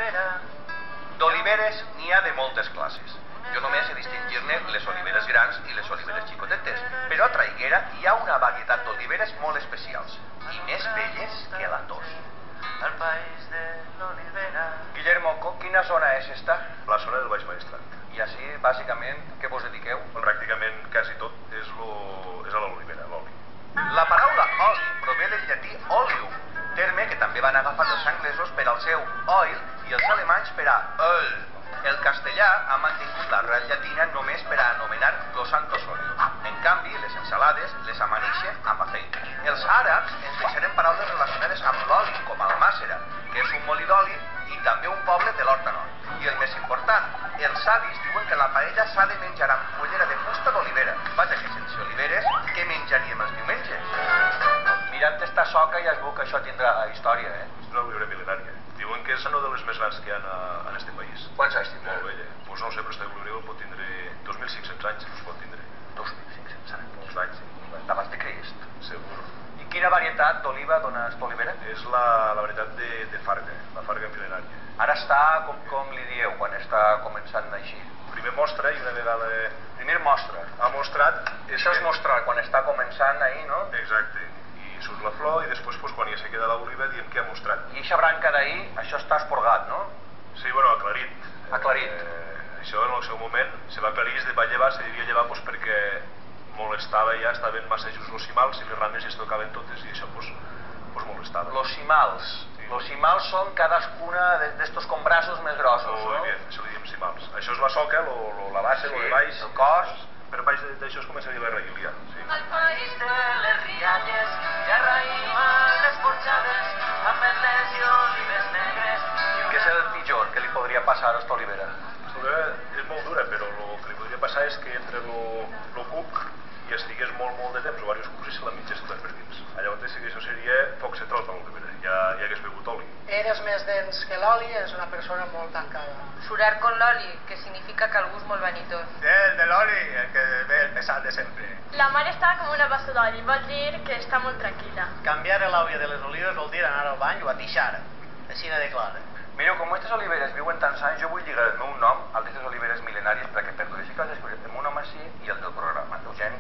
D'oliveres n'hi ha de moltes classes. Jo només he distingir-ne les oliveres grans i les oliveres xicotetes, però a Traiguera hi ha una varietat d'oliveres molt especials i més belles que la tos. Al país de l'olivera. Guillermo, quina zona és esta? La zona del Baix Maestrat. I així, bàsicament, què vos dediqueu? Pràcticament quasi tot és a l'olivera, l'oli. La paraula oli prové del llatí oleum, terme que també van agafar els anglesos per al seu oil i els alemanys per a öl. El castellà ha mantingut l'arrel llatina només per a anomenar los santos óleos. En canvi, les ensalades les amanixen amb aceite. Els àrabs ens deixarem paraules relacionades amb l'oli, com Almàssera, que és un molí d'oli i també un poble de l'Horta Nord. I el més important, els savis diuen que la paella s'ha de menjar amb cullera de fusta d'olivera. Vaja, que sense oliveres, què menjaríem els diumenges? Mirant esta soca ja es veu que això tindrà història, És una olivera mil·lenària. Diuen que és una de les més grans que hi ha en este país. Quants anys tindrà? Molt vella. Doncs no ho sé, però esta olivera pot tindre 2.500 anys, es pot tindre. 2.500 anys. Molts anys, sí. D'abans de Crist. Segur. I quina varietat d'oliva dona esta olivera? És la varietat de farga, la farga mil·lenària. Ara està, com li dieu, quan està començant a eixir? Primer mostra i una vegada Primer mostra. ha mostrat... Això és mostrar, quan està començant ahir, no? Exacte. I surt la flor i després quan ja se queda l'oliva diem que ha mostrat. I eixa branca d'ahir, això està esporgat, no? Sí, bueno, aclarit. Aclarit. Això en el seu moment se va aclarir, es va llevar, se devia llevar perquè molestava ja, estaven massa just los cimals i les rames es tocaven totes i això molestava. Los cimals. Sí. Los cimals són cadascuna d'estos com braços més grossos, no? Bé, això li diem cimals. Això és la soca, la base, lo de baix. El cos. Per baix d'això es començaria la raïlia. Sí. Al país de les rialles hi ha raïm a les porxades amb metlers i olives negres. Què és el pitjor que li podria passar a esta olivera? L'olivera és molt dura, però el que li podria passar és que entre el cuc i estigués molt de temps, o diversos cucs, i se la mitges tot per dins. Llavors sí que això seria poc central per l'olivera, ja hagués begut oli. Eres més dens que l'oli, és una persona molt tancada. Surar con l'oli, que significa que algú és molt vanitós. El de l'oli, el que ve el pesat de sempre. La mar està com una bassa d'oli, vol dir que està molt tranquil·la. Canviar l'àvia de les olives vol dir anar al bany o a tixar, així de clar. Mireu, com aquestes oliveres viuen tants anys, jo vull lligar el meu nom al d'aquestes oliveres mil·lenàries perquè perdureixi que els descobrirem el meu nom així i el del programa, Eugeni